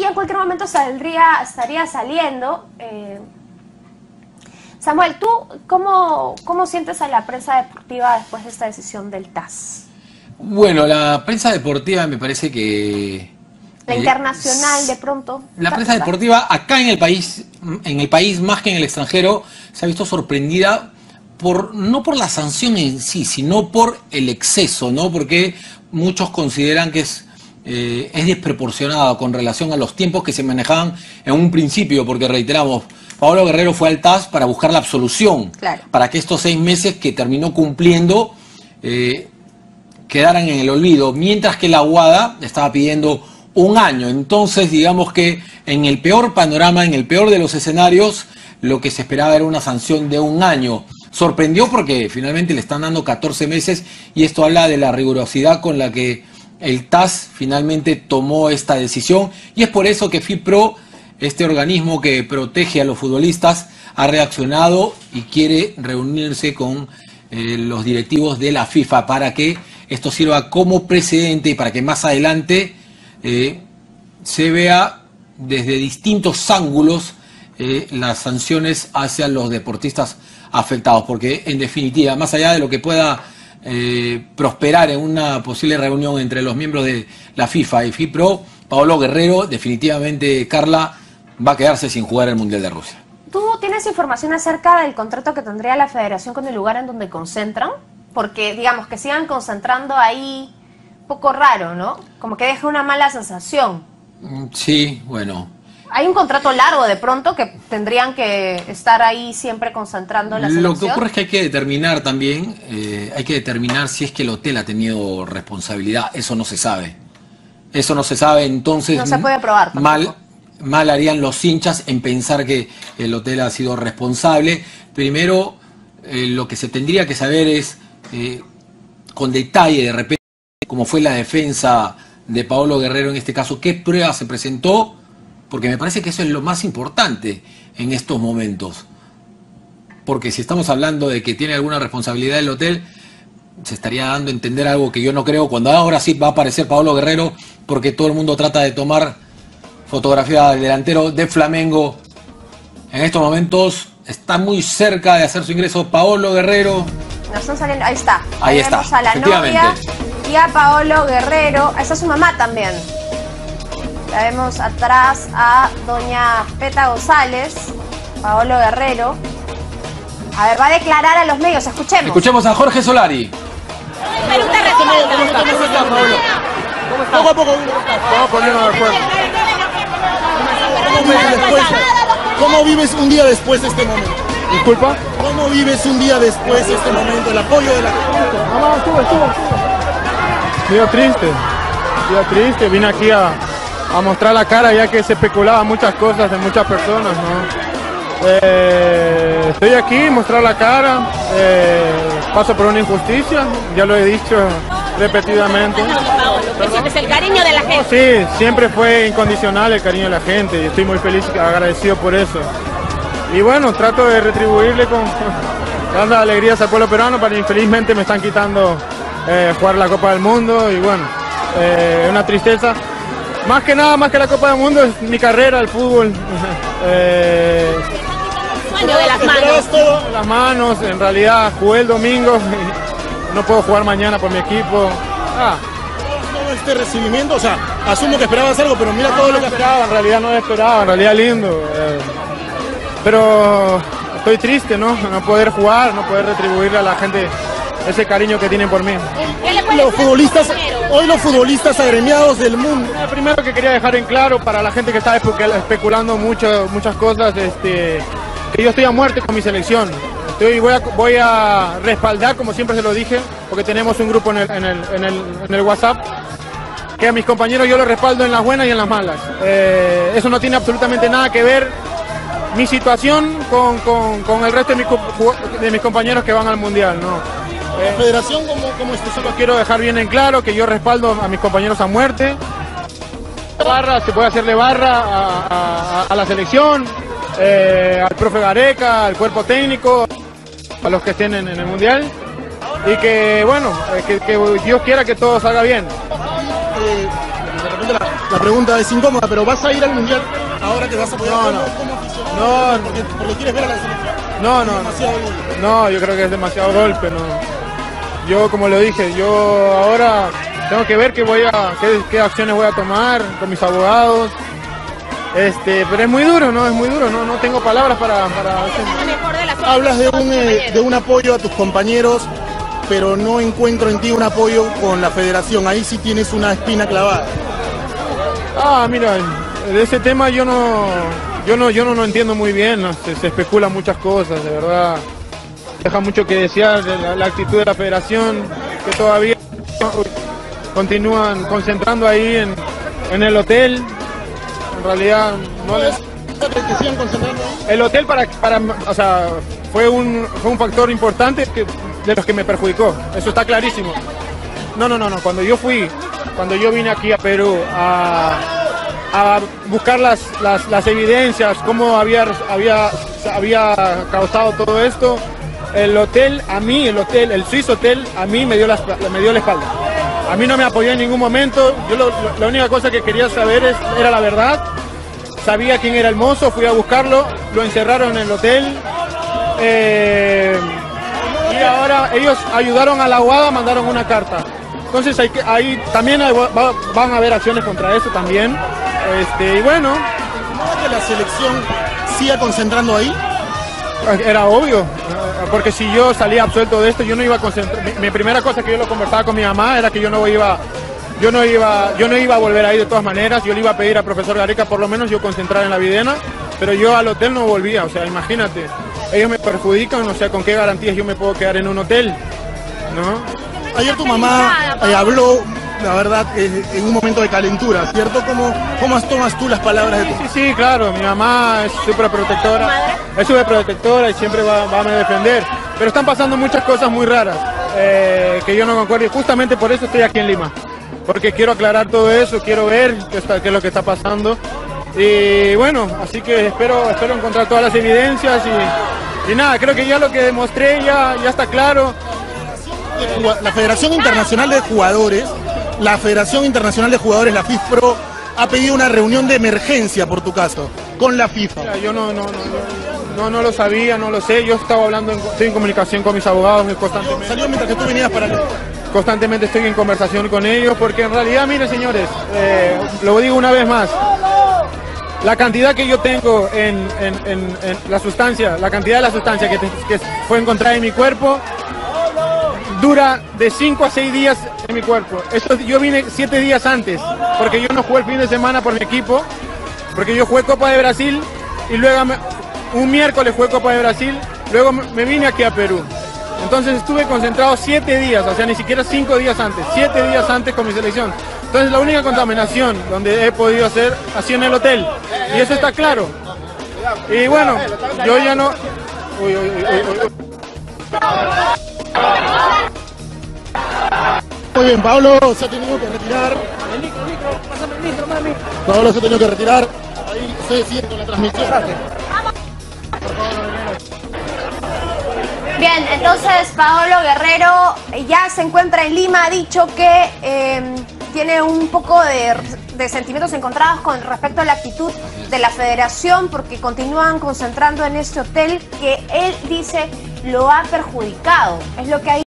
y en cualquier momento estaría saliendo. Samuel, ¿tú cómo sientes a la prensa deportiva después de esta decisión del TAS? Bueno, la prensa deportiva me parece que... La internacional, de pronto. La prensa deportiva acá en el país más que en el extranjero, se ha visto sorprendida no por la sanción en sí, sino por el exceso, ¿no? Porque muchos consideran que es desproporcionado con relación a los tiempos que se manejaban en un principio, porque reiteramos, Paolo Guerrero fue al TAS para buscar la absolución, claro, para que estos 6 meses que terminó cumpliendo quedaran en el olvido, mientras que la UADA estaba pidiendo 1 año. Entonces, digamos que en el peor panorama, en el peor de los escenarios, lo que se esperaba era una sanción de 1 año. Sorprendió porque finalmente le están dando 14 meses y esto habla de la rigurosidad con la que el TAS finalmente tomó esta decisión, y es por eso que FIPRO, este organismo que protege a los futbolistas, ha reaccionado y quiere reunirse con los directivos de la FIFA para que esto sirva como precedente y para que más adelante se vea desde distintos ángulos las sanciones hacia los deportistas afectados, porque en definitiva, más allá de lo que pueda prosperar en una posible reunión entre los miembros de la FIFA y FIPRO, Paolo Guerrero definitivamente, Carla, va a quedarse sin jugar el Mundial de Rusia. ¿Tú tienes información acerca del contrato que tendría la federación con el lugar en donde concentran? Porque, digamos, que sigan concentrando ahí, un poco raro, ¿no? Como que deja una mala sensación. Sí, bueno. ¿Hay un contrato largo de pronto que tendrían que estar ahí siempre concentrando la selección? Lo que ocurre es que hay que determinar también, hay que determinar si es que el hotel ha tenido responsabilidad. Eso no se sabe. Eso no se sabe, entonces... No se puede probar tampoco. Mal harían los hinchas en pensar que el hotel ha sido responsable. Primero, lo que se tendría que saber es, con detalle, de repente, cómo fue la defensa de Paolo Guerrero en este caso, qué prueba se presentó, porque me parece que eso es lo más importante en estos momentos. Porque si estamos hablando de que tiene alguna responsabilidad el hotel, se estaría dando a entender algo que yo no creo, cuando ahora sí va a aparecer Paolo Guerrero, porque todo el mundo trata de tomar fotografía del delantero de Flamengo. En estos momentos está muy cerca de hacer su ingreso Paolo Guerrero. No están saliendo, ahí está. Ahí está, vemos a la novia y a Paolo Guerrero. Ahí está su mamá también. La vemos atrás a doña Peta González, Paolo Guerrero. A ver, va a declarar a los medios, escuchemos. Escuchemos a Jorge Solari. Poco a poco. Vamos a ponernos de acuerdo. ¿Cómo vives un día después de este momento? Disculpa. ¿Cómo vives un día después de este momento? El apoyo de la gente. Mamá, sube. Día triste. Vine aquí a mostrar la cara, ya que se especulaba muchas cosas de muchas personas, ¿no? Estoy aquí, mostrar la cara. Paso por una injusticia, ya lo he dicho repetidamente. Es el cariño de la gente. Sí, siempre fue incondicional el cariño de la gente y estoy muy feliz y agradecido por eso. Y bueno, trato de retribuirle con dando alegrías al pueblo peruano, pero infelizmente me están quitando jugar la Copa del Mundo y bueno, una tristeza. Más que nada, más que la Copa del Mundo, es mi carrera, el fútbol. Sueño de las manos. Todo las manos, en realidad jugué el domingo y no puedo jugar mañana por mi equipo. Todo este recibimiento, o sea, asumo que esperabas algo, pero mira todo lo que esperaba, en realidad no esperaba, en realidad lindo. Pero estoy triste, ¿no? No poder jugar, no poder retribuirle a la gente ese cariño que tienen por mí. Hoy los futbolistas agremiados del mundo. Lo primero que quería dejar en claro para la gente que está especulando muchas cosas, que yo estoy a muerte con mi selección. Voy a respaldar, como siempre se lo dije, porque tenemos un grupo en el WhatsApp, que a mis compañeros yo los respaldo en las buenas y en las malas. Eso no tiene absolutamente nada que ver mi situación con el resto de mis compañeros que van al Mundial, ¿no? La federación, ¿cómo está? Solo quiero dejar bien en claro que yo respaldo a mis compañeros a muerte. Se puede hacerle barra a la selección, al profe Gareca, al cuerpo técnico, a los que estén en el Mundial. Y que, bueno, que Dios quiera que todo salga bien. De repente La pregunta es incómoda, pero ¿vas a ir al Mundial ahora que vas a apoyar como aficionado? No. Porque quieres ver a la selección. No, yo creo que es demasiado golpe, no. Yo, como lo dije, yo ahora tengo que ver qué acciones voy a tomar con mis abogados. Pero es muy duro, ¿no? Es muy duro, no tengo palabras para Hablas de un apoyo a tus compañeros, pero no encuentro en ti un apoyo con la federación. Ahí sí tienes una espina clavada. Mira, de ese tema yo no entiendo muy bien, ¿no? Se especulan muchas cosas, de verdad. Deja mucho que desear la actitud de la federación, que todavía continúan concentrando ahí en el hotel. En realidad no les... ¿Que sigan concentrando? El hotel o sea, fue un factor importante de los que me perjudicó, eso está clarísimo. No, cuando yo vine aquí a Perú a buscar las evidencias, cómo había causado todo esto, el Swiss Hotel, a mí me dio la espalda. A mí no me apoyó en ningún momento. Yo la única cosa que quería saber era la verdad. Sabía quién era el mozo, fui a buscarlo, lo encerraron en el hotel. Y ahora ellos ayudaron a la UADA, mandaron una carta. Entonces ahí también van a haber acciones contra eso también. Y bueno. ¿No que la selección siga concentrando ahí? Era obvio, porque si yo salía absuelto de esto, yo no iba a concentrar. Mi primera cosa que yo lo conversaba con mi mamá era que yo no iba a volver ahí de todas maneras. Yo le iba a pedir al profesor Gareca por lo menos yo concentrar en la Videna, pero yo al hotel no volvía. O sea, imagínate, ellos me perjudican, o sea, ¿con qué garantías yo me puedo quedar en un hotel? ¿No? Ayer tu mamá habló, la verdad, en un momento de calentura, ¿cierto? ¿Cómo tomas tú las palabras de tu mamá? Sí, claro, mi mamá es súper protectora y siempre va a defender. Pero están pasando muchas cosas muy raras que yo no concuerdo y justamente por eso estoy aquí en Lima. Porque quiero aclarar todo eso, quiero ver qué es lo que está pasando. Y bueno, así que espero encontrar todas las evidencias y nada, creo que ya lo que demostré ya está claro. La Federación Internacional de Jugadores, la FIFPro, ha pedido una reunión de emergencia por tu caso, con la FIFA. Mira, yo no lo sabía, no lo sé, yo estoy en comunicación con mis abogados constantemente. Salió mientras que tú venías para acá. Constantemente estoy en conversación con ellos, porque en realidad, miren señores, lo digo una vez más, la cantidad que yo tengo en la sustancia, la cantidad de la sustancia que fue encontrada en mi cuerpo, dura de 5 a 6 días en mi cuerpo. Yo vine 7 días antes, porque yo no jugué el fin de semana por mi equipo, porque yo jugué Copa de Brasil y luego un miércoles jugué Copa de Brasil, luego me vine aquí a Perú. Entonces estuve concentrado 7 días, o sea, ni siquiera 5 días antes, 7 días antes con mi selección. Entonces la única contaminación donde he podido hacer ha sido en el hotel, y eso está claro. Y bueno, yo ya no... Muy bien, Pablo se ha tenido que retirar. Pablo se ha tenido que retirar. Ahí se sigue con la transmisión. Bien, entonces Paolo Guerrero ya se encuentra en Lima, ha dicho que tiene un poco de sentimientos encontrados con respecto a la actitud de la federación, porque continúan concentrando en este hotel que él dice lo ha perjudicado. Es lo que hay.